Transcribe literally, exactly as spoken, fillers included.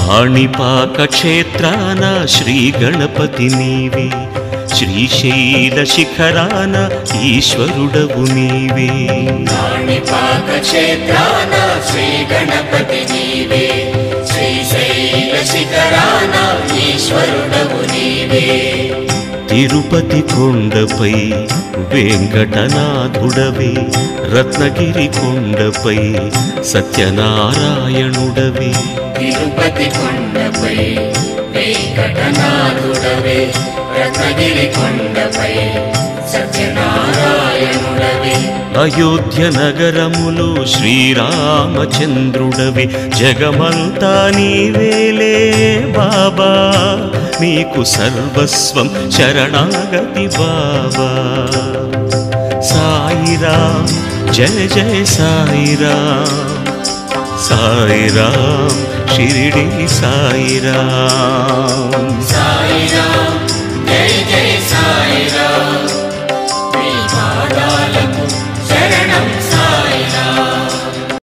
కాణిపాక క్షేత్రాన శ్రీ గణపతి నీవే, శ్రీశైల శిఖరాన ఈశ్వరుడవు నీవే. కాణిపాక క్షేత్రాన శ్రీ గణపతి నీవే, శ్రీశైల శిఖరాన ఈశ్వరుడవు నీవే. తిరుపతి కొండపై వెంకటనాథుడవే, రత్నగిరి కొండపై సత్యనారాయణుడవే. తిరుపతి కొండపై వెంకటనాథుడవే, రత్నగిరి కొండపై సత్యనారాయణుడవే. అయోధ్య నగరములో శ్రీరామచంద్రుడవే, జగమంతా నీవేలే బాబా, నీకు సర్వస్వం శరణాగతి బాబా. సాయిరాం జయ జయ సాయిరాం, సాయిరాం షిరిడి సాయిరాం. సాయిరాం